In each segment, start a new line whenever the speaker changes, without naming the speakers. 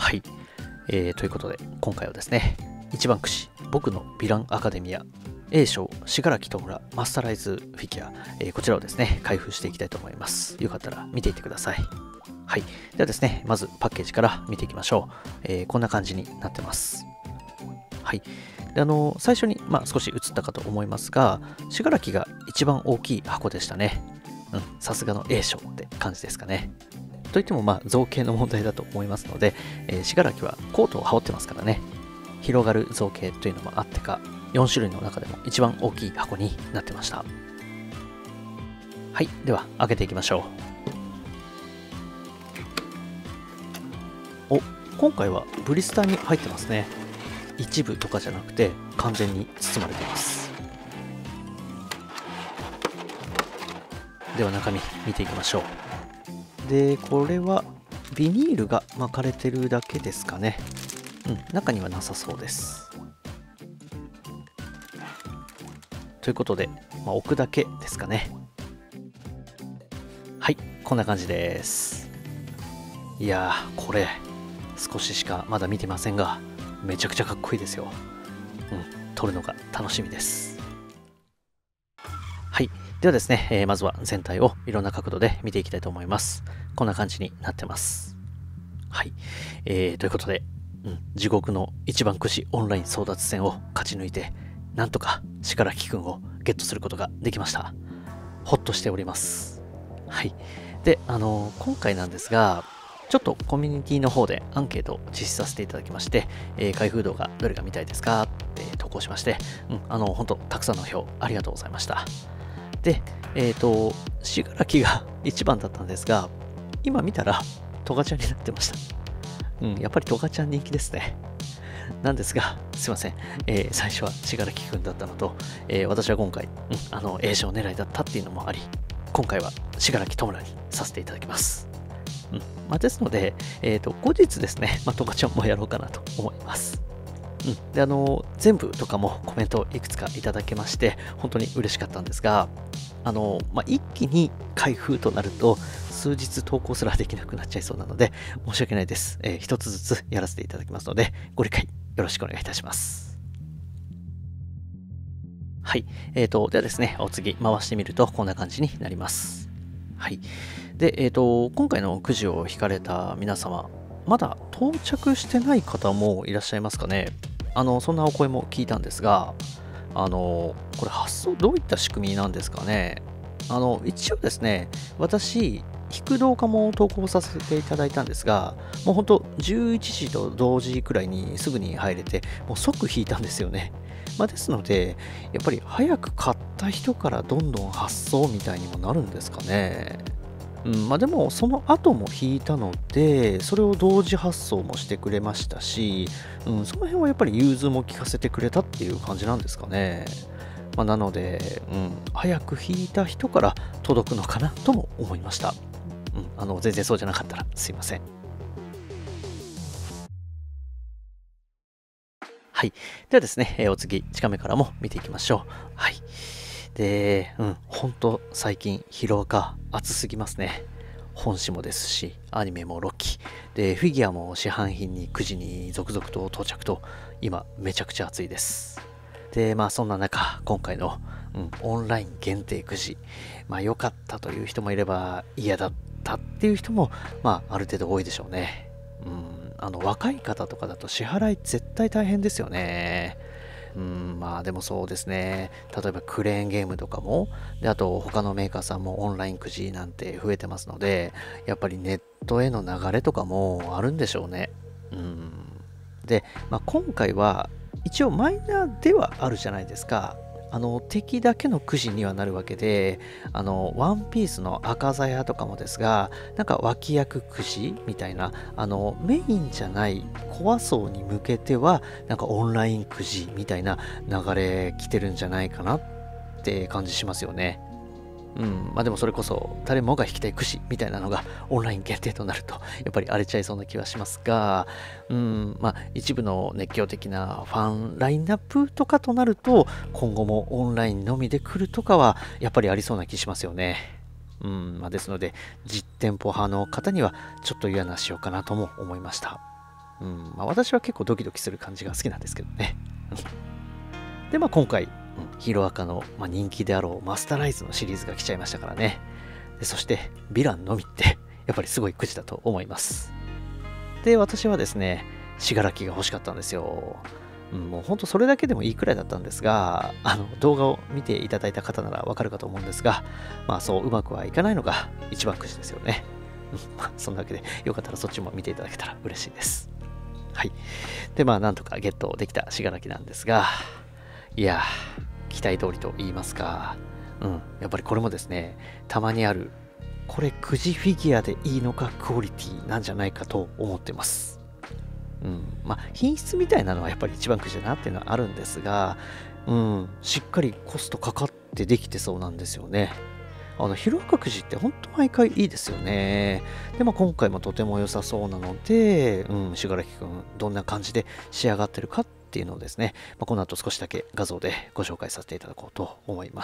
はい、ということで今回はですね、一番くじ僕のヴィランアカデミア A 賞信楽戸村マスタライズフィギュア、こちらをですね開封していきたいと思います。よかったら見ていってください。はい、ではですね、まずパッケージから見ていきましょう。こんな感じになってます。はい、で最初に、少し映ったかと思いますが、信楽が一番大きい箱でしたね。さすがの A 賞って感じですかね。といっても造形の問題だと思いますので、信楽はコートを羽織ってますからね、広がる造形というのもあってか、4種類の中でも一番大きい箱になってました。はい、では開けていきましょう。今回はブリスターに入ってますね。一部とかじゃなくて完全に包まれています。では中身見ていきましょう。で、これはビニールが巻かれてるだけですかね。中にはなさそうです。ということで、置くだけですかね。はい、こんな感じです。いやー、これ少ししかまだ見てませんが、めちゃくちゃかっこいいですよ。撮るのが楽しみです。はい、ではですね、まずは全体をいろんな角度で見ていきたいと思います。こんな感じになってます。はい、ということで、地獄の一番くじオンライン争奪戦を勝ち抜いて、なんとか信楽くんをゲットすることができました。ほっとしております。はい、で、今回なんですが、ちょっとコミュニティの方でアンケートを実施させていただきまして、開封動画どれが見たいですかって投稿しまして、本当たくさんの票ありがとうございました。で、信楽が一番だったんですが、今見たらトガちゃんになってました。やっぱりトガちゃん人気ですね。なんですが、すいません。最初は信楽くんだったのと、私は今回、A 賞狙いだったっていうのもあり、今回は信楽戸村にさせていただきます。ですので、後日ですね、トガちゃんもやろうかなと思います。で、全部とかもコメントいくつかいただけまして、本当に嬉しかったんですが、一気に開封となると、数日投稿すらできなくなっちゃいそうなので、申し訳ないです。一つずつやらせていただきますので、ご理解よろしくお願いいたします。はい。ではですね、お次回してみるとこんな感じになります。はい。で、今回のくじを引かれた皆様、まだ到着してない方もいらっしゃいますかね。そんなお声も聞いたんですが、これ発送どういった仕組みなんですかね。一応ですね、私、引く動画も投稿させていただいたんですが、もうほんと11時と同時くらいにすぐに入れて、もう即引いたんですよね。ですので、やっぱり早く買った人からどんどん発送みたいにもなるんですかね。でもその後も引いたので、それを同時発送もしてくれましたし、その辺はやっぱり融通も利かせてくれたっていう感じなんですかね。なので、早く引いた人から届くのかなとも思いました。全然そうじゃなかったらすいません。はい。ではですね、お次、近めからも見ていきましょう。はい。で、ほんと最近疲労が熱すぎますね。本誌もですし、アニメも6期。で、フィギュアも市販品に9時に続々と到着と、今めちゃくちゃ熱いです。で、そんな中、今回の、オンライン限定くじ。良かったという人もいれば、嫌だったっていう人も、ある程度多いでしょうね。若い方とかだと支払い絶対大変ですよね。でもそうですね。例えばクレーンゲームとかも、で、あと他のメーカーさんもオンラインくじなんて増えてますので、やっぱりネットへの流れとかもあるんでしょうね。で、今回は一応マイナーではあるじゃないですか。敵だけのくじにはなるわけで、ワンピースの赤鞘とかもですが、なんか脇役くじみたいな、メインじゃないコア層に向けては、なんかオンラインくじみたいな流れ来てるんじゃないかなって感じしますよね。でもそれこそ誰もが引きたいくじみたいなのがオンライン限定となるとやっぱり荒れちゃいそうな気はしますが、一部の熱狂的なファンラインナップとかとなると今後もオンラインのみで来るとかはやっぱりありそうな気しますよね。ですので実店舗派の方にはちょっと嫌なしようかなとも思いました。 私は結構ドキドキする感じが好きなんですけどね。で、今回、ヒーローアカの、人気であろうマスターライズのシリーズが来ちゃいましたからね。でそして、ヴィランのみって、やっぱりすごいくじだと思います。で、私はですね、信楽が欲しかったんですよ。もうほんとそれだけでもいいくらいだったんですが、動画を見ていただいた方ならわかるかと思うんですが、そううまくはいかないのが一番くじですよね。そんなわけで、よかったらそっちも見ていただけたら嬉しいです。はい。で、なんとかゲットできた信楽なんですが、いやー、期待通りと言いますか、やっぱりこれもですね、たまにある、これくじフィギュアでいいのかクオリティなんじゃないかと思ってます。品質みたいなのはやっぱり一番くじだなっていうのはあるんですが、しっかりコストかかってできてそうなんですよね。ヒロアカくじって本当毎回いいですよね。で、今回もとても良さそうなので、信楽くんどんな感じで仕上がってるかっていうのをですね、この後少しだけ画像でご紹介させていただこうと思います。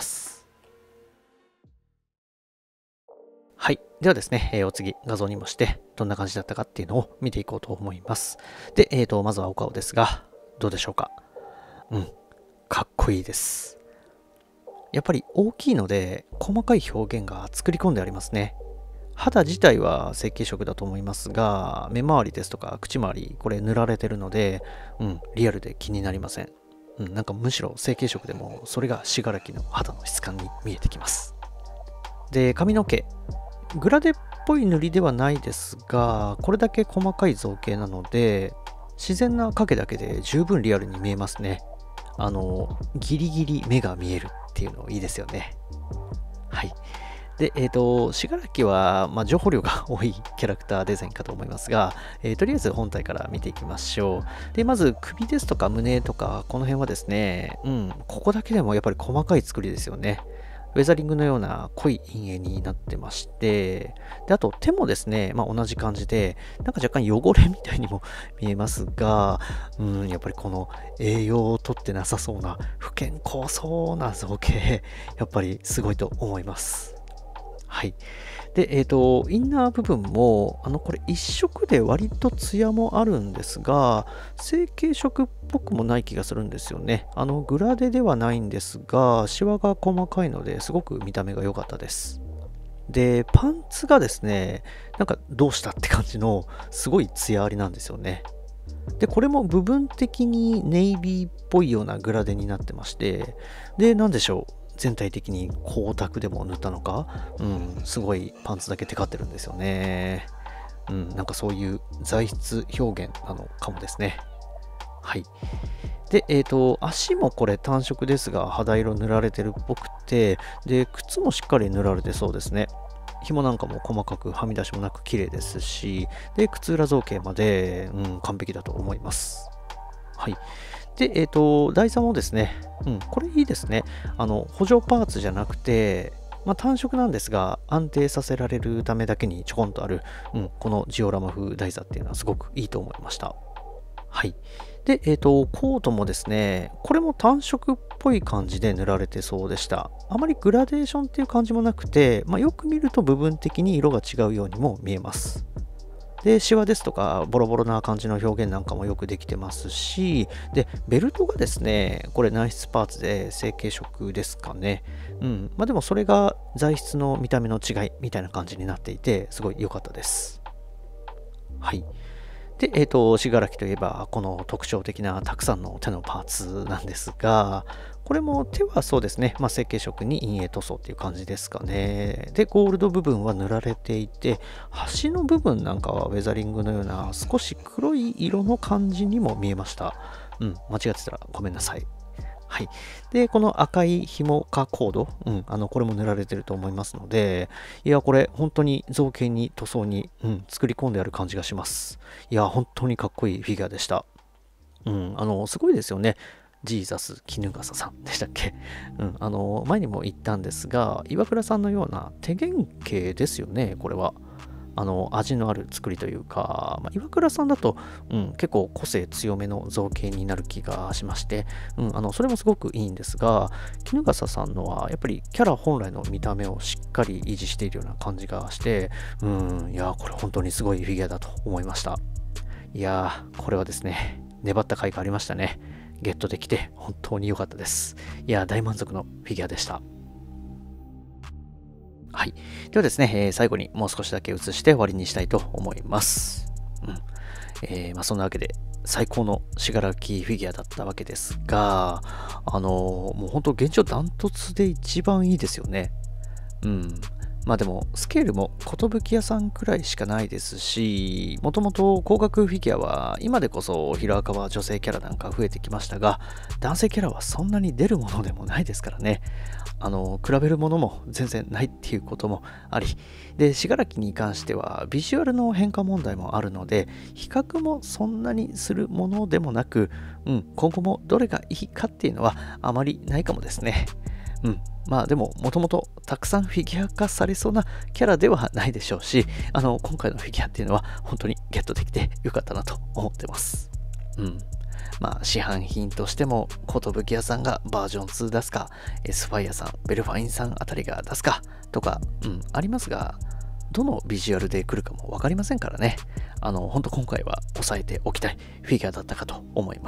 はい。ではですね、お次画像にもしてどんな感じだったかっていうのを見ていこうと思います。で、まずはお顔ですが、どうでしょうか。かっこいいです。やっぱり大きいので細かい表現が作り込んでありますね。肌自体は成型色だと思いますが、目周りですとか口周り、これ塗られてるので、リアルで気になりません。なんかむしろ成型色でもそれが信楽の肌の質感に見えてきます。で、髪の毛。グラデっぽい塗りではないですが、これだけ細かい造形なので、自然な影だけで十分リアルに見えますね。ギリギリ目が見えるっていうのいいですよね。はい。で、信楽は、情報量が多いキャラクターデザインかと思いますが、とりあえず本体から見ていきましょう。で、まず首ですとか胸とか、この辺はですね、ここだけでもやっぱり細かい作りですよね。ウェザリングのような濃い陰影になってまして、で、あと手もですね、同じ感じで、なんか若干汚れみたいにも見えますが、やっぱりこの栄養をとってなさそうな不健康そうな造形、やっぱりすごいと思います。はい。で、インナー部分も、これ一色で割とツヤもあるんですが、成型色っぽくもない気がするんですよね。グラデではないんですが、シワが細かいのですごく見た目が良かったです。で、パンツがですね、なんかどうしたって感じの、すごいツヤありなんですよね。で、これも部分的にネイビーっぽいようなグラデになってまして、で、なんでしょう。全体的に光沢でも塗ったのか、すごいパンツだけテカってるんですよね。なんかそういう材質表現なのかもですね。はい。で、足もこれ単色ですが、肌色塗られてるっぽくて、で、靴もしっかり塗られてそうですね。紐なんかも細かくはみ出しもなく綺麗ですし、で、靴裏造形まで、完璧だと思います。はい。で、台座もですね、これいいですね。補助パーツじゃなくて、単色なんですが、安定させられるためだけにちょこんとある、このジオラマ風台座っていうのはすごくいいと思いました。はい。で、コートもですね、これも単色っぽい感じで塗られてそうでした。あまりグラデーションっていう感じもなくて、よく見ると部分的に色が違うようにも見えます。で、シワですとか、ボロボロな感じの表現なんかもよくできてますし、で、ベルトがですね、これ内質パーツで成型色ですかね。でもそれが材質の見た目の違いみたいな感じになっていて、すごい良かったです。はい。で、信楽といえば、この特徴的なたくさんの手のパーツなんですが、これも手はそうですね、成型色に陰影塗装っていう感じですかね。で、ゴールド部分は塗られていて、端の部分なんかはウェザリングのような少し黒い色の感じにも見えました。間違ってたらごめんなさい。はい。で、この赤い紐かコード、これも塗られてると思いますので、いや、これ本当に造形に塗装に、作り込んである感じがします。いや、本当にかっこいいフィギュアでした。すごいですよね。ジーザス衣笠さんでしたっけ。前にも言ったんですが、岩倉さんのような手原型ですよね、これは。味のある作りというか、岩倉さんだと、結構個性強めの造形になる気がしまして、それもすごくいいんですが、衣笠さんのはやっぱりキャラ本来の見た目をしっかり維持しているような感じがして、いや、これ本当にすごいフィギュアだと思いました。 いやー、これはですね、粘った甲斐がありましたね。ゲットできて本当に良かったです。いやー、大満足のフィギュアでした。はい。ではですね、最後にもう少しだけ映して終わりにしたいと思います。そんなわけで、最高の信楽フィギュアだったわけですが、もう本当現状ダントツで一番いいですよね。うん。まあでも、スケールも寿屋さんくらいしかないですし、もともと高額フィギュアは、今でこそヒロアカは女性キャラなんか増えてきましたが、男性キャラはそんなに出るものでもないですからね。比べるものも全然ないっていうこともあり、で、信楽に関しては、ビジュアルの変化問題もあるので、比較もそんなにするものでもなく、今後もどれがいいかっていうのはあまりないかもですね。まあでも、もともとたくさんフィギュア化されそうなキャラではないでしょうし、今回のフィギュアっていうのは本当にゲットできてよかったなと思ってます。まあ、市販品としても、寿屋さんがバージョン2出すか、エスファイアさん、ベルファインさんあたりが出すか、とか、ありますが、どのビジュアルで来るかもわかりませんからね。本当今回は押さえておきたいフィギュアだったかと思います。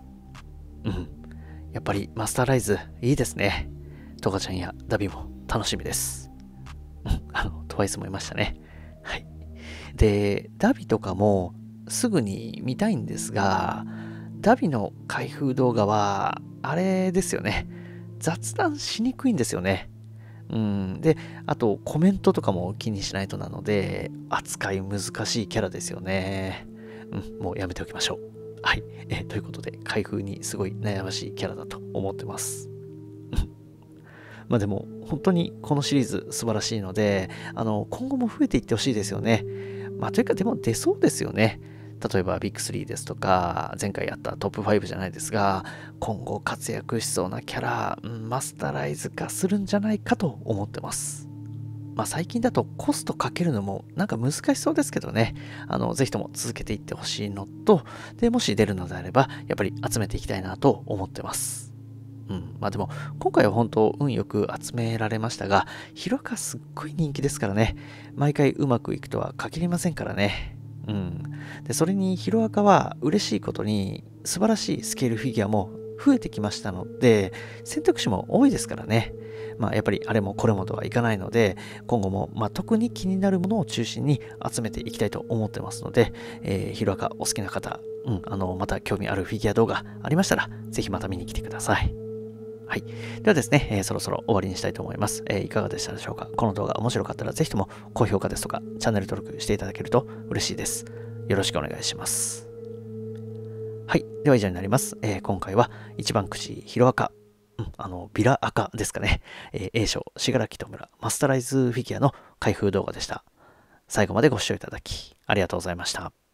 やっぱりマスターライズいいですね。トガちゃんやダビも楽しみです。トワイスもいましたね。はい。で、ダビとかもすぐに見たいんですが、ダビの開封動画は、あれですよね。雑談しにくいんですよね。で、あとコメントとかも気にしないとなので、扱い難しいキャラですよね。もうやめておきましょう。はい。ということで、開封にすごい悩ましいキャラだと思ってます。まあでも、本当にこのシリーズ素晴らしいので、今後も増えていってほしいですよね。まあというか、でも出そうですよね。例えばビッグ3ですとか、前回やったトップ5じゃないですが、今後活躍しそうなキャラ、マスタライズ化するんじゃないかと思ってます。まあ最近だとコストかけるのもなんか難しそうですけどね、ぜひとも続けていってほしいのと、で、もし出るのであれば、やっぱり集めていきたいなと思ってます。まあでも、今回は本当運よく集められましたが、ヒロアカすっごい人気ですからね、毎回うまくいくとは限りませんからね。で、それにヒロアカは嬉しいことに素晴らしいスケールフィギュアも増えてきましたので、選択肢も多いですからね。まあやっぱりあれもこれもとはいかないので、今後も特に気になるものを中心に集めていきたいと思ってますので、ヒロアカお好きな方、また興味あるフィギュア動画ありましたら、ぜひまた見に来てください。はい。ではですね、そろそろ終わりにしたいと思います。いかがでしたでしょうか。この動画面白かったらぜひとも高評価ですとかチャンネル登録していただけると嬉しいです。よろしくお願いします。はい。では以上になります。今回は一番くじヒロアカ、ビラアカですかね。A 賞、信楽戸村マスタライズフィギュアの開封動画でした。最後までご視聴いただきありがとうございました。